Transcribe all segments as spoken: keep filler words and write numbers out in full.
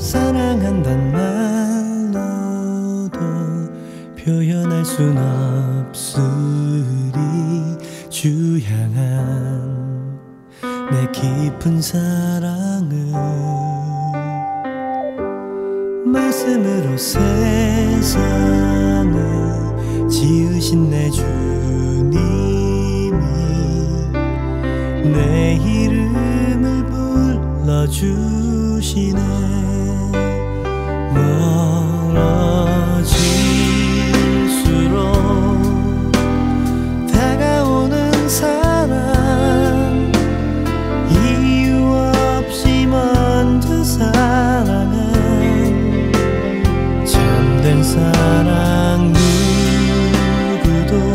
사랑한단 말로도 표현할 순 없으리 주 향한 내 깊은 사랑을 말씀으로 세상을 지으신 내 주님이 내 이름을 불러주시네. 멀어질수록 다가오는 사랑 이유 없이 먼저 사랑은 참된 사랑 누구도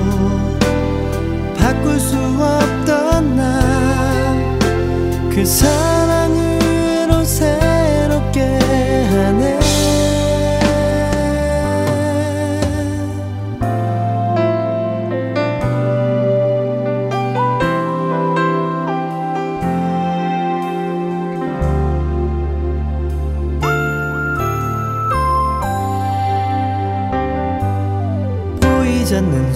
바꿀 수 없던 나 그 사랑으로 새롭게 하네. 보이지 않는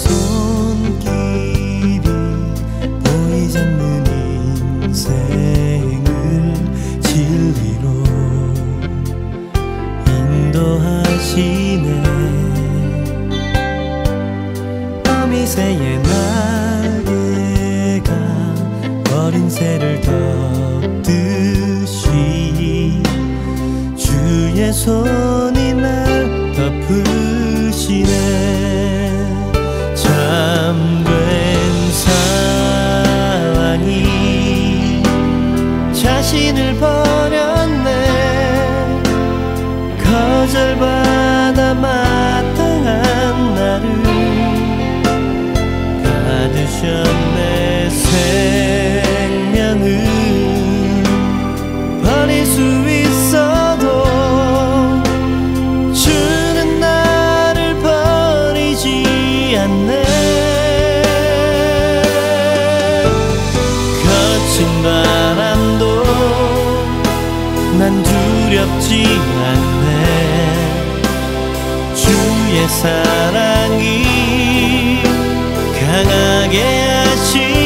손길이 보이지 않는 인생을 진리로 인도하시네. 어미새의 날개가 어린 새를 덮듯이 주의 손이 날 덮으시네. 참된 사랑이 자신을 버렸네. 거절받아 마땅한 나를 받으셨네. 생명을 버릴 수 있어도 주는 나를 버리지 않네. 거친 바람도 난 두렵지 않네. 주의 사랑이 강하게 하시